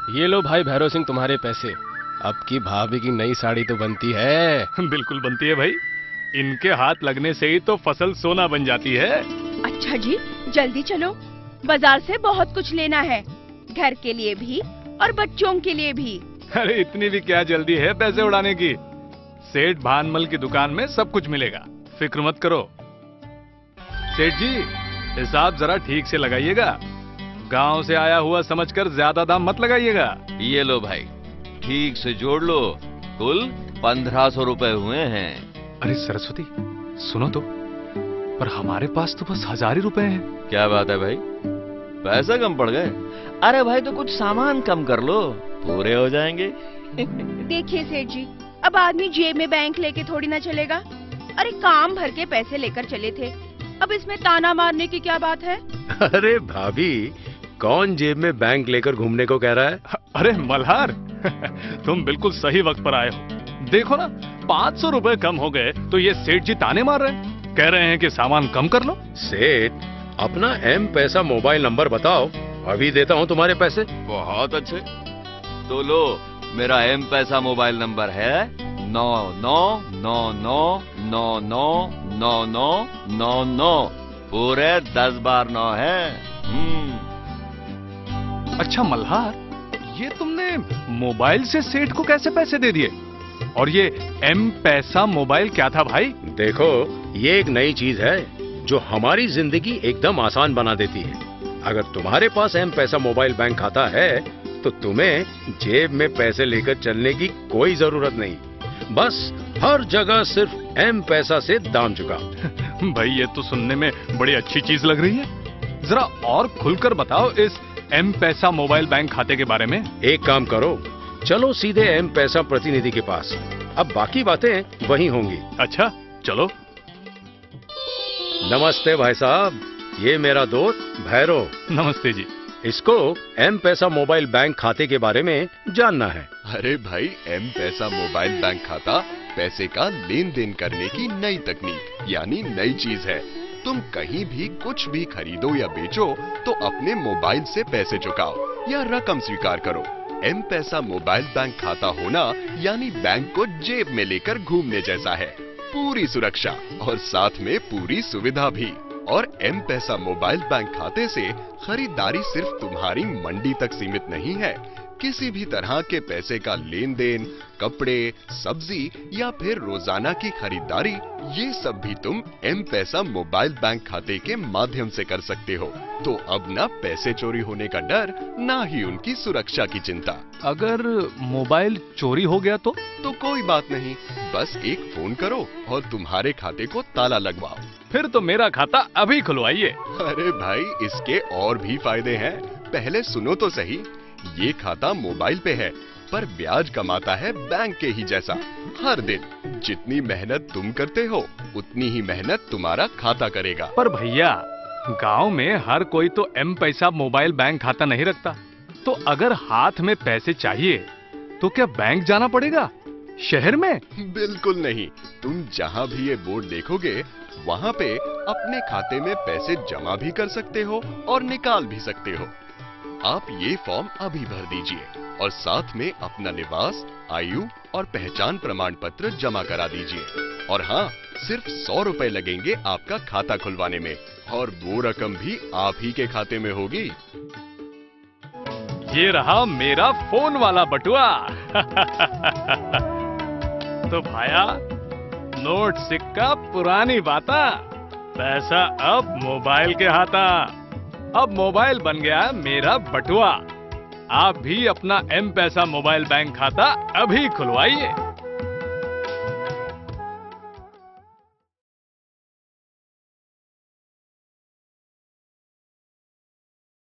ये लो भाई भैरव सिंह तुम्हारे पैसे। अब की भाभी की नई साड़ी तो बनती है। बिल्कुल बनती है भाई। इनके हाथ लगने से ही तो फसल सोना बन जाती है। अच्छा जी, जल्दी चलो, बाजार से बहुत कुछ लेना है, घर के लिए भी और बच्चों के लिए भी। अरे इतनी भी क्या जल्दी है पैसे उड़ाने की। सेठ भानमल की दुकान में सब कुछ मिलेगा, फिक्र मत करो। सेठ जी, हिसाब जरा ठीक से लगाइएगा। गांव से आया हुआ समझकर ज्यादा दाम मत लगाइएगा। ये लो भाई, ठीक से जोड़ लो, कुल 1500 रुपए हुए हैं। अरे सरस्वती, सुनो तो, पर हमारे पास तो बस 1000 ही रुपए हैं। क्या बात है भाई, पैसा कम पड़ गए? अरे भाई तो कुछ सामान कम कर लो, पूरे हो जाएंगे। देखिए सेठ जी, अब आदमी जेब में बैंक लेके थोड़ी ना चलेगा। अरे काम भर के पैसे लेकर चले थे, अब इसमें ताना मारने की क्या बात है? अरे भाभी, कौन जेब में बैंक लेकर घूमने को कह रहा है? अरे मल्हार, तुम बिल्कुल सही वक्त पर आए हो। देखो ना, 500 रुपए कम हो गए तो ये सेठ जी ताने मार रहे हैं, कह रहे हैं कि सामान कम कर लो। सेठ, अपना एम पैसा मोबाइल नंबर बताओ, अभी देता हूँ तुम्हारे पैसे। बहुत अच्छे, तो लो, मेरा एम पैसा मोबाइल नंबर है 9999999999, पूरे 10 बार 9 है। अच्छा मल्हार, ये तुमने मोबाइल से सेठ को कैसे पैसे दे दिए? और ये एम पैसा मोबाइल क्या था भाई? देखो, ये एक नई चीज है जो हमारी जिंदगी एकदम आसान बना देती है। अगर तुम्हारे पास एम पैसा मोबाइल बैंक खाता है तो तुम्हें जेब में पैसे लेकर चलने की कोई जरूरत नहीं, बस हर जगह सिर्फ एम पैसा से दाम चुकाओ। भाई ये तो सुनने में बड़ी अच्छी चीज लग रही है, जरा और खुलकर बताओ इस एम पैसा मोबाइल बैंक खाते के बारे में। एक काम करो, चलो सीधे एम पैसा प्रतिनिधि के पास, अब बाकी बातें वहीं होंगी। अच्छा चलो। नमस्ते भाई साहब, ये मेरा दोस्त भैरव। नमस्ते जी। इसको एम पैसा मोबाइल बैंक खाते के बारे में जानना है। अरे भाई, एम पैसा मोबाइल बैंक खाता पैसे का लेन देन करने की नई तकनीक यानी नई चीज है। तुम कहीं भी कुछ भी खरीदो या बेचो तो अपने मोबाइल से पैसे चुकाओ या रकम स्वीकार करो। एम पैसा मोबाइल बैंक खाता होना यानी बैंक को जेब में लेकर घूमने जैसा है, पूरी सुरक्षा और साथ में पूरी सुविधा भी। और एम पैसा मोबाइल बैंक खाते से खरीदारी सिर्फ तुम्हारी मंडी तक सीमित नहीं है, किसी भी तरह के पैसे का लेन देन, कपड़े, सब्जी या फिर रोजाना की खरीदारी, ये सब भी तुम एम पैसा मोबाइल बैंक खाते के माध्यम से कर सकते हो। तो अब ना पैसे चोरी होने का डर, ना ही उनकी सुरक्षा की चिंता। अगर मोबाइल चोरी हो गया तो कोई बात नहीं, बस एक फोन करो और तुम्हारे खाते को ताला लगवाओ। फिर तो मेरा खाता अभी खुलवाइए। अरे भाई, इसके और भी फायदे हैं, पहले सुनो तो सही। ये खाता मोबाइल पे है पर ब्याज कमाता है बैंक के ही जैसा। हर दिन जितनी मेहनत तुम करते हो उतनी ही मेहनत तुम्हारा खाता करेगा। पर भैया, गांव में हर कोई तो एम पैसा मोबाइल बैंक खाता नहीं रखता, तो अगर हाथ में पैसे चाहिए तो क्या बैंक जाना पड़ेगा शहर में? बिल्कुल नहीं, तुम जहाँ भी ये बोर्ड देखोगे वहाँ पे अपने खाते में पैसे जमा भी कर सकते हो और निकाल भी सकते हो। आप ये फॉर्म अभी भर दीजिए और साथ में अपना निवास, आयु और पहचान प्रमाण पत्र जमा करा दीजिए। और हाँ, सिर्फ 100 रुपए लगेंगे आपका खाता खुलवाने में और वो रकम भी आप ही के खाते में होगी। ये रहा मेरा फोन वाला बटुआ। तो भाया, नोट सिक्का पुरानी बाता, पैसा अब मोबाइल के हाथा। अब मोबाइल बन गया मेरा बटुआ। आप भी अपना एम पैसा मोबाइल बैंक खाता अभी खुलवाइए।